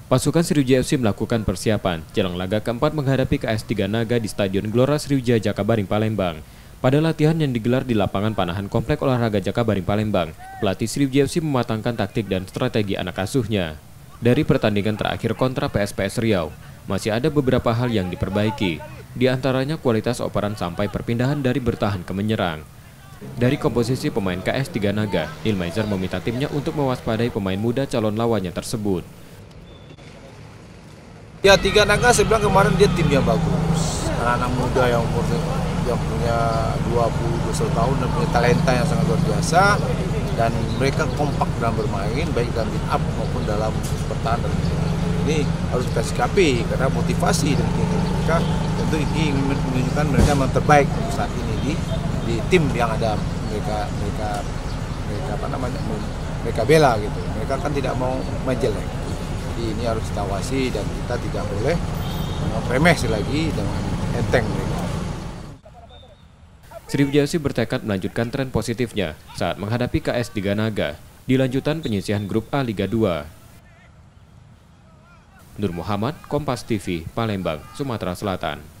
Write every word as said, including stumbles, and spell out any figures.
Pasukan Sriwijaya F C melakukan persiapan jelang laga keempat menghadapi K S tiga Naga di Stadion Gelora Sriwijaya Jakabaring Palembang. Pada latihan yang digelar di lapangan Panahan Komplek Olahraga Jakabaring Palembang, pelatih Sriwijaya F C mematangkan taktik dan strategi anak asuhnya. Dari pertandingan terakhir kontra P S P S Riau, masih ada beberapa hal yang diperbaiki, di antaranya kualitas operan sampai perpindahan dari bertahan ke menyerang. Dari komposisi pemain K S tiga Naga, Ilmaizer meminta timnya untuk mewaspadai pemain muda calon lawannya tersebut. Ya, tiga Naga saya bilang kemarin dia tim yang bagus. Anak-anak muda yang umur yang punya dua puluh dua puluh satu tahun dan punya talenta yang sangat luar biasa, dan mereka kompak dalam bermain baik dalam build up maupun dalam bertahan. Ini harus kita sikapi karena motivasi dan keinginan mereka tentu ingin menunjukkan mereka yang terbaik saat ini di di tim yang ada mereka mereka mereka apa namanya mereka bela gitu. Mereka kan tidak mau main jelek. Jadi ini harus kita awasi dan kita tidak boleh remeh lagi dengan enteng mereka. Sriwijaya F C bertekad melanjutkan tren positifnya saat menghadapi K S tiga Naga di lanjutan penyisihan grup A Liga dua. Nur Muhammad, Kompas T V, Palembang, Sumatera Selatan.